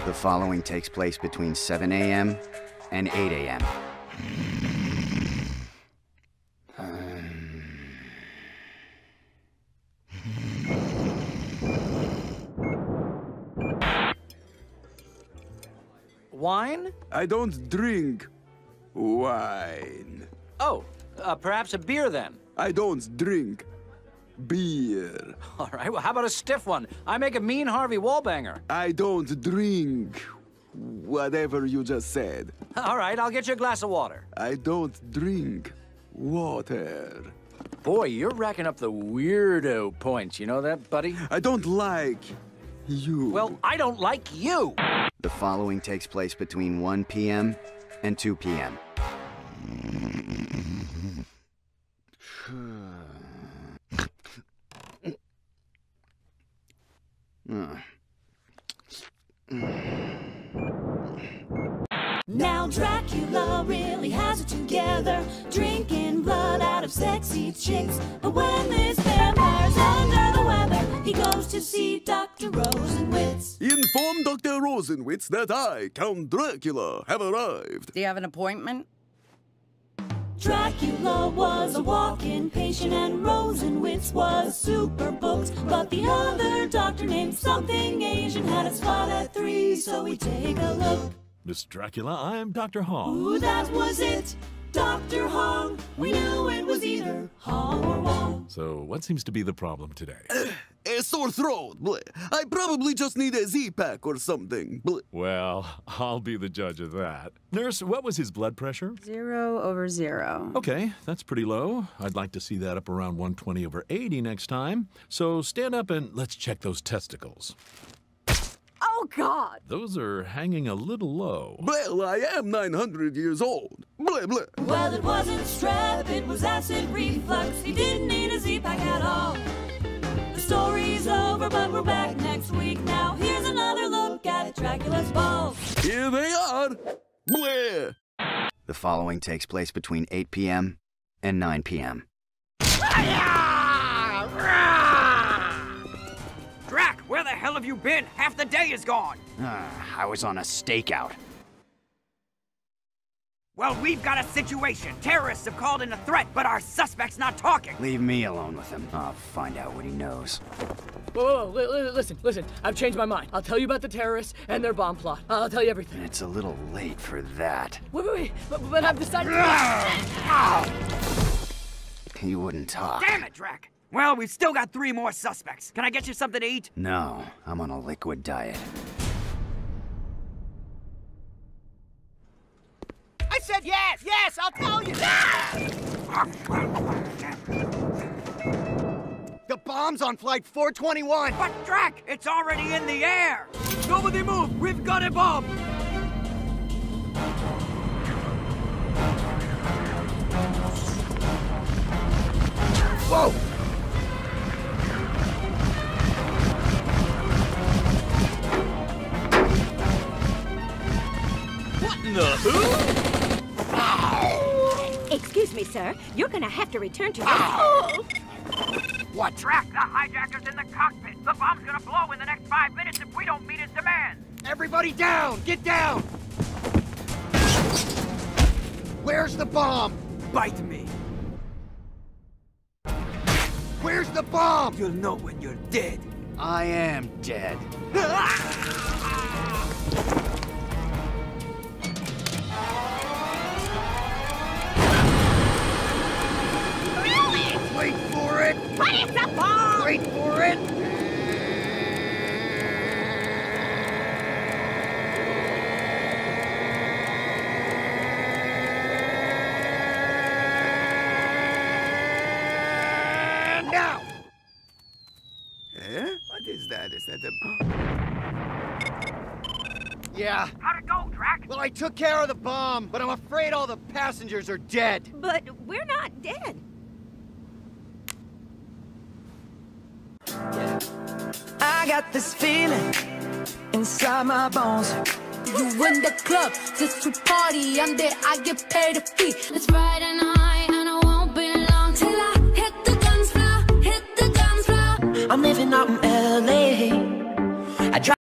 The following takes place between 7 a.m. and 8 a.m. Wine? I don't drink wine. Oh, perhaps a beer then. I don't drink beer. All right, well, how about a stiff one? I make a mean Harvey Wallbanger. I don't drink whatever you just said. All right, I'll get you a glass of water. I don't drink water. Boy, you're racking up the weirdo points. You know that, buddy? I don't like you. Well, I don't like you. The following takes place between 1 p.m. and 2 p.m. Now Dracula really has it together, drinking blood out of sexy chicks. But when this vampire's under the weather, he goes to see Dr. Rosenwitz. Inform Dr. Rosenwitz that I, Count Dracula, have arrived. Do you have an appointment? Dracula was a walk-in patient and Rosenwitz was super booked. But the other doctor named something Asian had a slot at 3, so we take a look. Miss Dracula, I'm Dr. Hong. Ooh, that was it, Dr. Hong. We knew it was either Hong or Wong. So, what seems to be the problem today? A sore throat. Bleh. I probably just need a Z-Pack or something. Bleh. Well, I'll be the judge of that. Nurse, what was his blood pressure? 0/0. Okay, that's pretty low. I'd like to see that up around 120/80 next time. So stand up and let's check those testicles. Oh, God! Those are hanging a little low. Well, I am 900 years old. Bleh, bleh. Well, it wasn't strep, it was acid reflux. He didn't need a Z-Pack at all. The story's over, but we're back next week. Now here's another look at Dracula's balls. Here they are. Bleh. The following takes place between 8 p.m. and 9 p.m. Drac, where the hell have you been? Half the day is gone. I was on a stakeout. Well, we've got a situation. Terrorists have called in a threat, but our suspect's not talking. Leave me alone with him. I'll find out what he knows. Whoa, listen. I've changed my mind. I'll tell you about the terrorists and their bomb plot. I'll tell you everything. It's a little late for that. Wait, but I've decided He wouldn't talk. Damn it, Drac. Well, we've still got 3 more suspects. Can I get you something to eat? No, I'm on a liquid diet. I said yes! Yes, I'll tell you! The bomb's on flight 421! But, Drac, it's already in the air! Nobody move! We've got a bomb! Whoa! What in the who? Excuse me, sir. You're gonna have to return to your... What, Drac? The hijacker's in the cockpit. The bomb's gonna blow in the next 5 minutes if we don't meet his demands. Everybody down! Get down! Where's the bomb? Bite me. Where's the bomb? You'll know when you're dead. I am dead. Wait for it! What is the bomb? Wait for it! Now! What is that? Is that the... Yeah. How'd it go, Drac? Well, I took care of the bomb, but I'm afraid all the passengers are dead. But we're not dead. I got this feeling inside my bones. You in the club, just to party. I'm there, I get paid a fee. Let's ride a night and I won't be long till I hit the guns fly, hit the guns fly. I'm living out in LA.